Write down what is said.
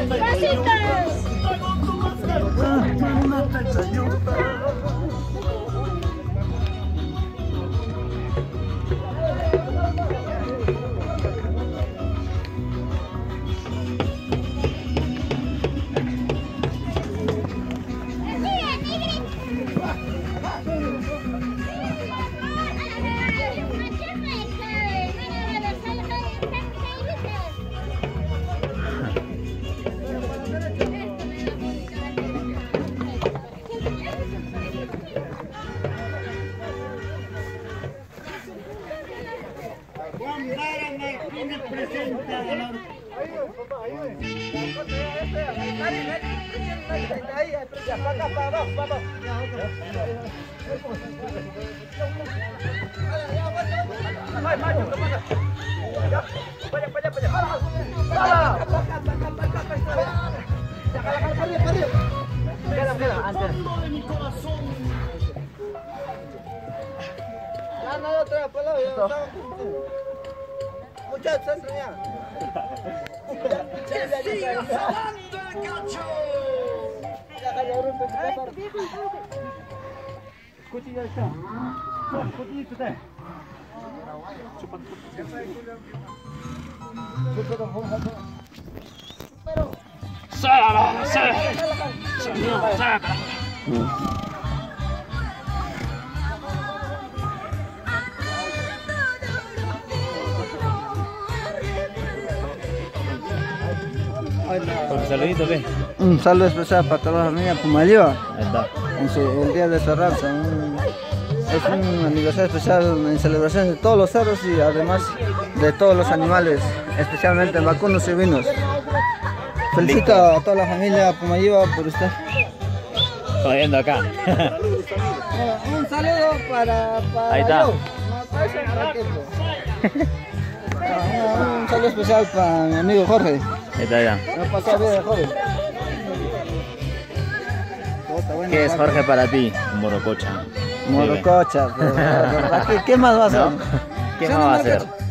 Muchachos, entren ya. Un saludito, ¿qué? Un saludo especial para toda la familia Pumalío Ahí está. en el día de su raza. Es un aniversario especial en celebración de todos los cerros y además de todos los animales, especialmente vacunos y vinos. Felicito a toda la familia Pumalío por usted. Jodiendo acá. Un saludo para Ahí está. yo. Un saludo especial para mi amigo Jorge. Ahí está ya. No pasó bien, Jorge. ¿Qué es Jorge para ti? Un morococha. Morococha, ¿qué más va a hacer? ¿No? ¿Qué más va a hacer?